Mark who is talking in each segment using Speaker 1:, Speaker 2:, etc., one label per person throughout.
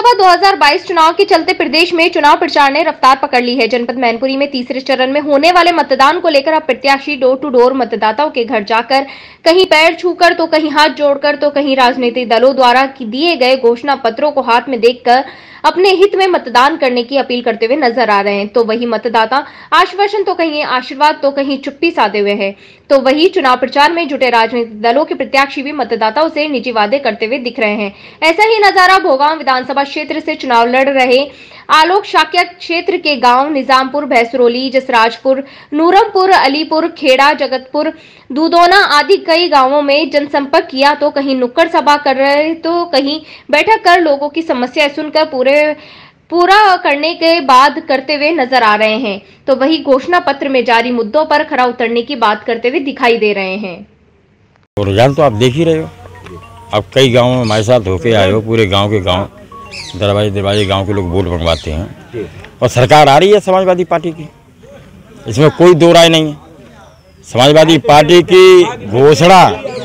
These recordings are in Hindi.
Speaker 1: विधानसभा 2022 चुनाव के चलते प्रदेश में चुनाव प्रचार ने रफ्तार पकड़ ली है। जनपद मैनपुरी में तीसरे चरण में होने वाले मतदान को लेकर अब प्रत्याशी डोर टू डोर मतदाताओं के घर जाकर कहीं पैर छूकर तो कहीं हाथ जोड़कर तो कहीं राजनीतिक दलों द्वारा दिए गए घोषणा पत्रों को हाथ में देखकर अपने हित में मतदान करने की अपील करते हुए नजर आ रहे हैं। तो वही मतदाता आश्वासन तो कहीं आशीर्वाद तो कहीं चुप्पी साधे हुए हैं। तो वही चुनाव प्रचार में जुटे राजनीतिक दलों के प्रत्याशी भी मतदाताओं से निजी वादे करते हुए दिख रहे हैं। ऐसा ही नजारा भोगांव विधानसभा क्षेत्र से चुनाव लड़ रहे आलोक शाक्य क्षेत्र के गांव निजामपुर, भैंसरोली, जसराजपुर, नूरमपुर, अलीपुर, खेड़ा, जगतपुर, दूधोना आदि कई गांवों में जनसंपर्क किया। तो कहीं नुक्कड़ सभा कर रहे तो कहीं बैठक कर लोगों की समस्याएं सुनकर पूरा करने के बाद करते हुए नजर आ रहे हैं। तो वही घोषणा पत्र में जारी मुद्दों पर खरा उतरने की बात करते हुए दिखाई दे रहे हैं।
Speaker 2: रुझान तो आप देख ही रहे हो। अब कई गाँव में हमारे साथ होके आए हो, पूरे गाँव के गाँव दरवाजे गांव के लोग वोट मंगवाते हैं और सरकार आ रही है समाजवादी पार्टी की, इसमें कोई दो राय नहीं है। समाजवादी पार्टी की घोषणा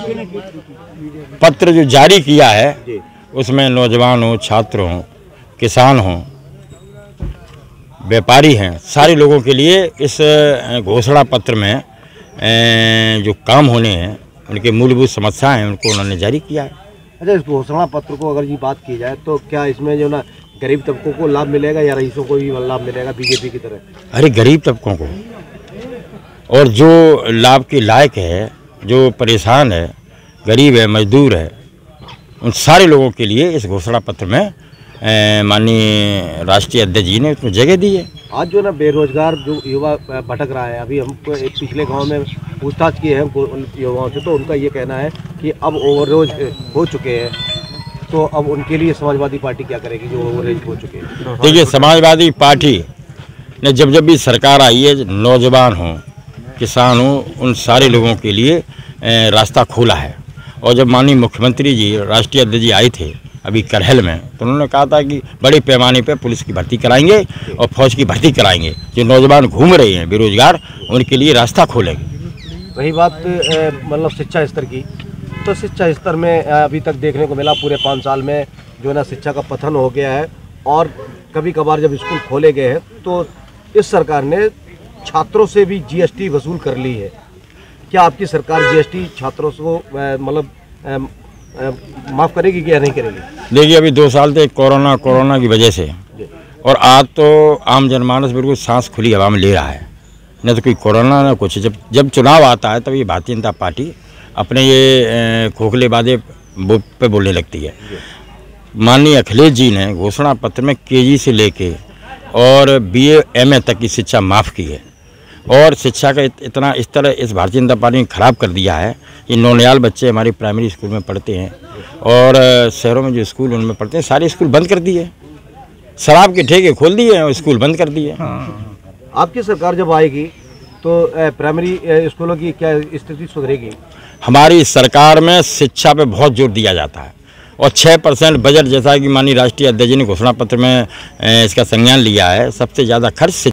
Speaker 2: पत्र जो जारी किया है उसमें नौजवान हो, छात्र हो, किसान हो, व्यापारी हैं, सारे लोगों के लिए इस घोषणा पत्र में जो काम होने हैं, उनके मूलभूत समस्याएं हैं, उनको उन्होंने जारी किया है।
Speaker 3: अच्छा, इस घोषणा पत्र को अगर ये बात की जाए तो क्या इसमें जो ना गरीब तबकों को लाभ मिलेगा या रईसों को भी लाभ मिलेगा बीजेपी की तरह?
Speaker 2: अरे गरीब तबकों को और जो लाभ के लायक है, जो परेशान है, गरीब है, मजदूर है, उन सारे लोगों के लिए इस घोषणा पत्र में माननीय राष्ट्रीय अध्यक्ष जी ने उसमें जगह दी है।
Speaker 3: आज जो ना बेरोजगार जो युवा भटक रहा है, अभी हमको एक पिछले गांव में पूछताछ की है उन युवाओं से, तो उनका ये कहना है कि अब ओवरलोड हो चुके हैं, तो अब उनके लिए समाजवादी पार्टी क्या करेगी जो ओवरलोड हो चुके हैं?
Speaker 2: देखिए, समाजवादी पार्टी ने जब भी सरकार आई है, नौजवान हो, किसान हो, उन सारे लोगों के लिए रास्ता खोला है। और जब माननीय मुख्यमंत्री जी, राष्ट्रीय अध्यक्ष जी आए थे अभी करहल में, तो उन्होंने कहा था कि बड़े पैमाने पर पुलिस की भर्ती कराएंगे और फौज की भर्ती कराएंगे। जो नौजवान घूम रहे हैं बेरोजगार, उनके लिए रास्ता खोलेंगे।
Speaker 3: वही बात मतलब शिक्षा स्तर की, तो शिक्षा स्तर में अभी तक देखने को मिला पूरे 5 साल में जो है ना शिक्षा का पतन हो गया है। और कभी कभार जब स्कूल खोले गए हैं तो इस सरकार ने छात्रों से भी जीएसटी वसूल कर ली है। क्या आपकी सरकार जीएसटी छात्रों को मतलब माफ़ करेगी कि या नहीं करेगी?
Speaker 2: देखिए, अभी 2 साल से कोरोना की वजह से, और आज तो आम जनमानस बिल्कुल सांस खुली हवा में ले रहा है, न तो कोई कोरोना न कुछ। जब चुनाव आता है तब ये भारतीय जनता पार्टी अपने ये खोखले वादे पे बोलने लगती है। माननीय अखिलेश जी ने घोषणा पत्र में केजी से लेके और बीए एमए तक की शिक्षा माफ़ की है, और शिक्षा का इतना इस तरह इस भारतीय जनता पार्टी ने ख़राब कर दिया है कि नौनियाल बच्चे हमारे प्राइमरी स्कूल में पढ़ते हैं और शहरों में जो स्कूल उनमें पढ़ते हैं, सारे स्कूल बंद कर दिए, शराब के ठेके खोल दिए और स्कूल बंद कर दिए।
Speaker 3: आपकी सरकार जब आएगी तो प्राइमरी स्कूलों की क्या स्थिति सुधरेगी?
Speaker 2: हमारी सरकार में शिक्षा पे बहुत जोर दिया जाता है और 6% बजट, जैसा कि माननीय राष्ट्रीय अध्यक्ष जी ने घोषणा पत्र में इसका संज्ञान लिया है, सबसे ज़्यादा खर्च